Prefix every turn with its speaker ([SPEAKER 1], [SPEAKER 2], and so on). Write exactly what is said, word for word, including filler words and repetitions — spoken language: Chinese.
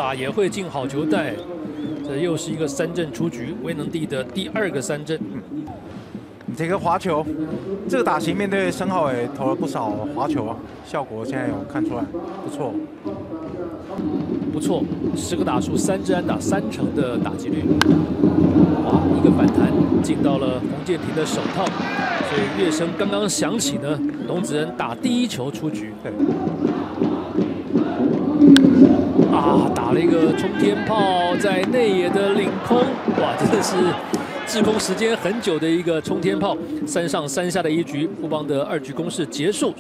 [SPEAKER 1] 打也会进好球带，这又是一个三振出局，威能帝的第二个三振。
[SPEAKER 2] 这个滑球，这个打型面对申浩伟投了不少滑球啊，效果现在有看出来，不错。
[SPEAKER 1] 不错，十个打数三支安打，三成的打击率。哇，一个反弹进到了洪建平的手套，所以乐声刚刚响起呢，董子恩打第一球出局。
[SPEAKER 2] 对。
[SPEAKER 1] 啊，打了一个冲天炮，在内野的领空，哇，真的是滞空时间很久的一个冲天炮。三上三下的一局，富邦的二局攻势结束。